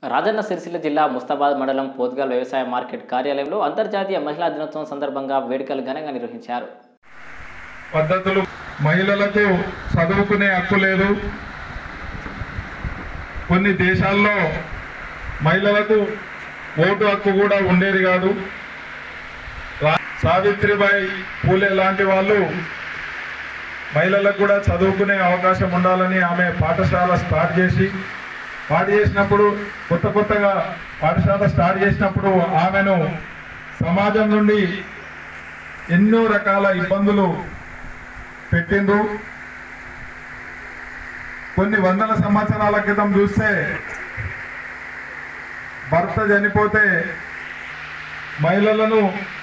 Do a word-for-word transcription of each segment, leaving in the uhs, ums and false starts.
రాజన్న సిరిసిల్ల జిల్లా ముస్తాబాద్ మండలం పోత్గల్ వ్యవసాయ మార్కెట్ కార్యాలయంలో అంతర్జాతీయ మహిళా దినోత్సవం సందర్భంగా వేడుకలు ఘనంగా నిర్వహించారు. పద్ధతులు మహిళలకు చదువుకునే హక్కు లేదు. కొన్ని దేశాల్లో మహిళలకు ఓటు హక్కు కూడా ఉండేది కాదు. సావిత్రిబాయి పూలే లాంటి వాళ్ళు మహిళలకు కూడా చదువుకునే అవకాశం ఉండాలని ఆమె పాఠశాల స్టార్ట్ చేసి స్టార్ట్ చేసినప్పుడు కొత్త కొత్తగా పాఠశాల స్టార్ట్ చేసినప్పుడు ఆమెను సమాజం నుండి ఎన్నో రకాల ఇబ్బందులు పెట్టిండ్రు. కొన్ని వందల సంవత్సరాల క్రితం చూస్తే భర్త చనిపోతే మహిళలను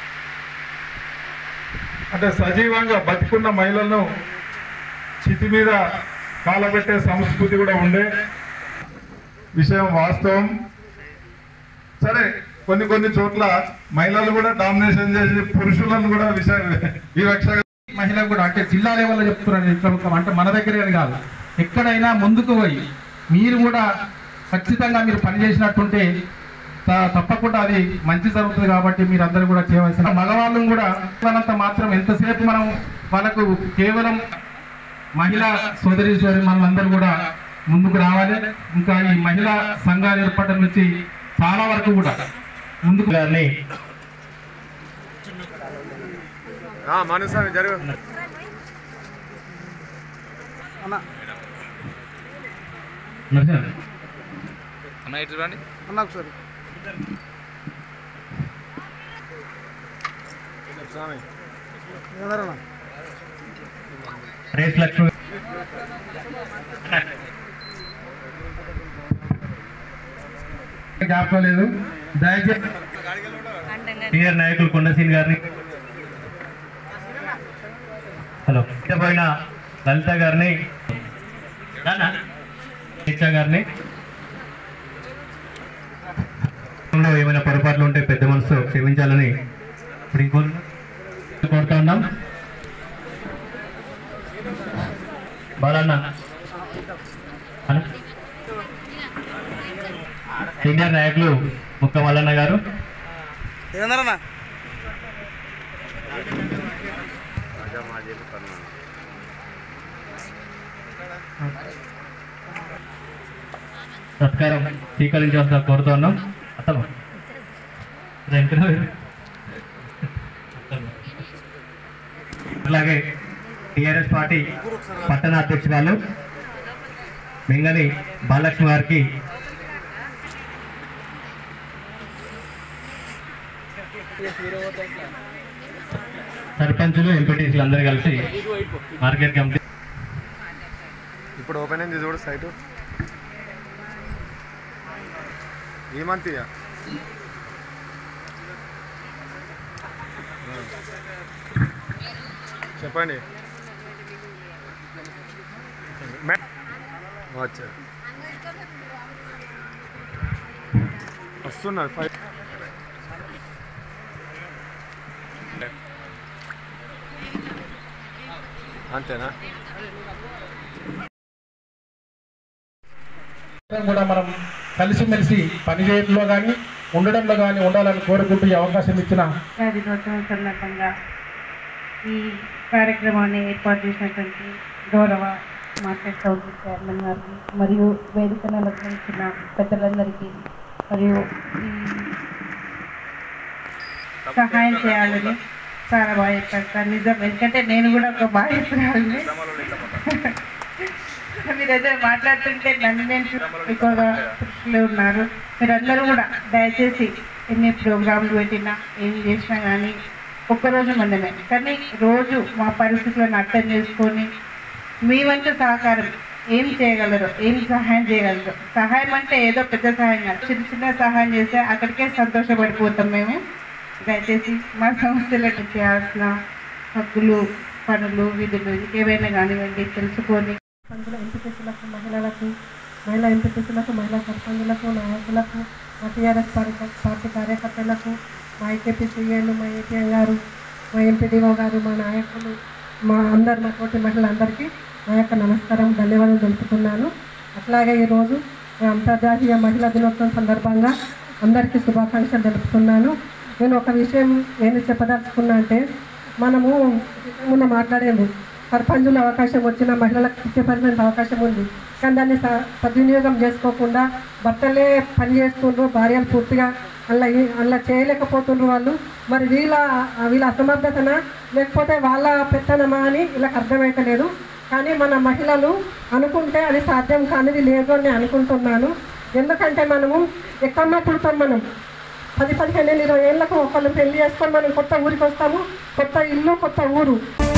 అంటే సజీవంగా బతికున్న మహిళలను చితి మీద కాలబెట్టే సంస్కృతి కూడా ఉండే విషయం వాస్తవం. సరే, కొన్ని కొన్ని చోట్ల మహిళలు కూడా డామినేషన్ చేసి పురుషులను కూడా విషయ వివక్ష మహిళ కూడా అంటే జిల్లా లెవెల్లో చెప్తున్నారు. అంటే మన దగ్గరే కాదు, ఎక్కడైనా ముందుకు పోయి మీరు కూడా ఖచ్చితంగా మీరు పనిచేసినట్టుంటే తప్పకుండా అది మంచి జరుగుతుంది. కాబట్టి మీరు అందరూ కూడా చేయవలసిన మగవాళ్ళం కూడా అంత మాత్రం ఎంతసేపు మనం వాళ్ళకు కేవలం మహిళా సోదరి సోదరి మనం అందరూ కూడా ముందుకు రావాలి. ఇంకా ఈ మహిళా సంఘాలు ఏర్పడడం నుంచి చాలా వరకు కూడా ముందుకు గారిని రేస్ లక్ష్మి జ్ఞాపకం లేదు. దయచేసి సీనియర్ నాయకులు కొండసీన్ గారిని, హలో పోయిన లలిత గారిని, గారిని ఏమైనా పొరపాట్లు ఉంటే పెద్ద మనసు క్షమించాలని కోరుతా ఉన్నాం. బాలన్న సీనియర్ నాయకులు ముక్క మల్లన్న గారు, సత్కారం స్వీకరించవలసిన కోరుతూ ఉన్నాం. అలాగే టిఆర్ఎస్ పార్టీ పట్టణ అధ్యక్షురాలు మెంగని బాలలక్ష్మి గారికి సర్పంచులు ఎంపీటీసీలు అందరూ కలిసి మార్కెట్ కమిటీ ఇప్పుడు ఓపెన్ అయింది చూడు సైటు ఏమంతి చెప్పండి. వస్తున్నారు అంతేనా? కూడా మనం కలిసిమెలిసి పనిచేయడంలో కానీ ఉండడంలో కానీ ఉండాలని కోరుకుంటూ ఈ అవకాశం ఇచ్చిన దినోత్సవం సందర్భంగా ఈ కార్యక్రమాన్ని ఏర్పాటు చేసినటువంటి గౌరవ మార్కెట్ కౌన్సిల్ చైర్మన్ గారికి మరియు వేదికను అలంకరించిన పెద్దలందరికీ మరియు సహాయం చేయాలని చాలా బాగా చెప్పారు సార్. నిజం, ఎందుకంటే నేను కూడా ఒక బాగా చెప్పాలని మీరైతే మాట్లాడుతుంటే నన్ను నేను ఎక్కువగా దృష్టిలో ఉన్నారు. మీరందరూ కూడా దయచేసి ఎన్ని ప్రోగ్రాంలు పెట్టినా ఏం చేసినా కానీ ఒక్కరోజు మందమే, కానీ రోజు మా పరిస్థితులను అర్థం చేసుకొని మీ వంతు సహకారం ఏం చేయగలరు, ఏం సహాయం చేయగలరు. సహాయం అంటే ఏదో పెద్ద సహాయం కాదు, చిన్న చిన్న సహాయం చేస్తే అక్కడికే సంతోషపడిపోతాం మేము. దయచేసి మా సంస్థలకు చేయాల్సిన హక్కులు, పనులు, విధులు ఇంకేమైనా కానివ్వండి తెలుసుకొని అందులో ఎంపీటీసీలకు, మహిళలకు, మహిళా ఎంపీటీసీలకు, మహిళా సర్పంచులకు, నాయకులకు, మా టీఆర్ఎస్ పార్టీ కార్యకర్తలకు, మా ఐకేపీ సీఎలు, మా ఏపీఎం గారు, మా ఎంపీడీఓ గారు, మా నాయకులు, మా అందరు మా తోటి మహిళలందరికీ నా యొక్క నమస్కారం, ధన్యవాదాలు తెలుపుతున్నాను. అట్లాగే ఈరోజు అంతర్జాతీయ మహిళా దినోత్సవం సందర్భంగా అందరికీ శుభాకాంక్షలు తెలుపుతున్నాను. నేను ఒక విషయం ఏమి చెప్పదలుచుకున్నా అంటే, మనము ముందు మాట్లాడేది సర్పంచుల అవకాశం వచ్చిన మహిళలకు ఫిఫ్టీ పర్సెంట్ అవకాశం ఉంది, కానీ దాన్ని స సద్వినియోగం చేసుకోకుండా భర్తలే పని చేస్తుండ్రు, భార్యలు పూర్తిగా అలా అలా చేయలేకపోతుండ్రు వాళ్ళు. మరి వీళ్ళ వీళ్ళ అసమర్థతన లేకపోతే వాళ్ళ పెత్తనమా అని వీళ్ళకి అర్థమవుతలేదు. కానీ మన మహిళలు అనుకుంటే అది సాధ్యం కానిది లేదు అని అనుకుంటున్నాను. ఎందుకంటే మనము ఎక్కడన్నా పుడతాం, మనం పది పదిహేను ఇరవై ఏళ్ళకు ఒకళ్ళు పెళ్లి చేసుకొని మనం కొత్త ఊరికి వస్తాము, కొత్త ఇల్లు కొత్త ఊరు.